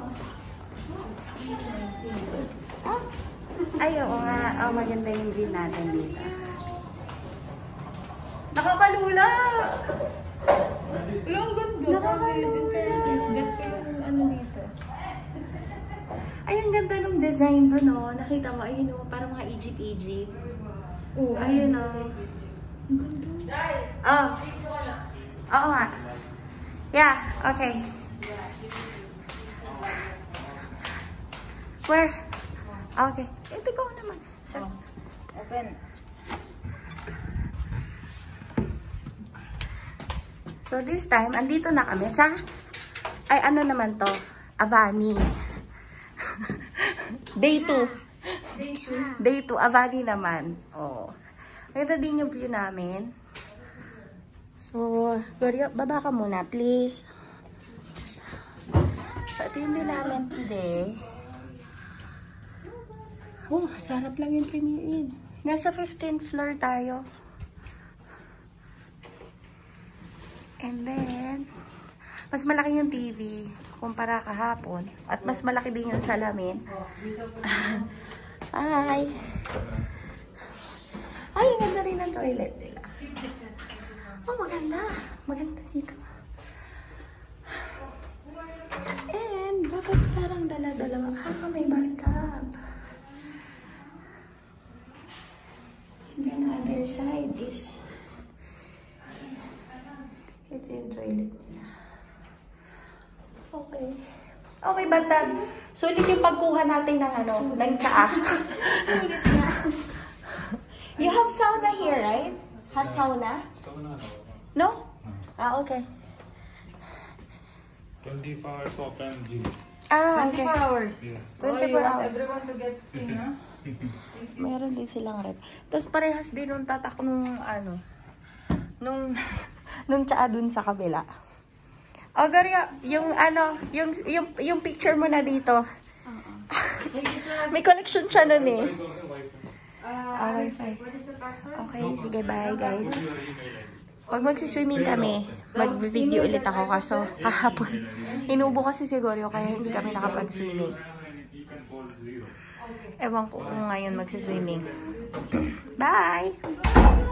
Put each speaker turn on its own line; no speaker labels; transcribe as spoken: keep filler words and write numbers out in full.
Ay, oo nga. Oh, maganda yung view natin dito. Nakakalula!
Yung ganda.
Nakakalula!
Bet ko yung ano dito.
Ay, ang ganda nung design doon, no? Nakita mo, ayun, no? Parang mga Egypt-Egypt.
Oo.
Ayun, no? Oh. Oo nga. Yeah, okay. Where? Okay. Ito ko naman. So,
Open.
So, this time, andito na kami sa, ay, ano naman to? Avani. Day two.
Day two.
Day two, Avani naman. Oh. Maganda din yung view namin. So, Gloria, baba ka muna, please. So, ito yung view namin today. Oh, sarap lang yung premiere. Nasa fifteenth floor tayo. And then, mas malaki yung T V kumpara kahapon. At mas malaki din yung salamin. Hi! Ay, ang ganda rin ng toilet nila. Oh, maganda. Maganda dito. And, bakit parang dala-dala? Ah, may bathtub. And then, other side is ito yung toilet nila. Okay. Okay, bathtub. Sulit yung pagkuha natin ng ano, ng tsaa.
Sulit na.
You have sauna here, right? Hot sauna?
Sauna,
No? Ah, okay.
twenty-four hours open gym.
Ah, okay.
twenty-four hours.
Yeah.
twenty-four
Oh, you want
hours.
everyone to get in, ha?
Meron din silang rep. Tapos parehas din nung tatak nung ano, nung, nung tsaa dun sa kabila. O, Garia, yung ano, yung, yung, yung picture mo na dito. May collection siya nun eh.
Uh,
Ah, wifi.
what is the password?
Okay, sige, bye guys. Pag magsiswimming kami, mag-video ulit ako kaso kahapon. Inubo kasi si Gorio kaya hindi kami nakapag-swimming. Ewan ko kung ngayon magsiswimming. Bye!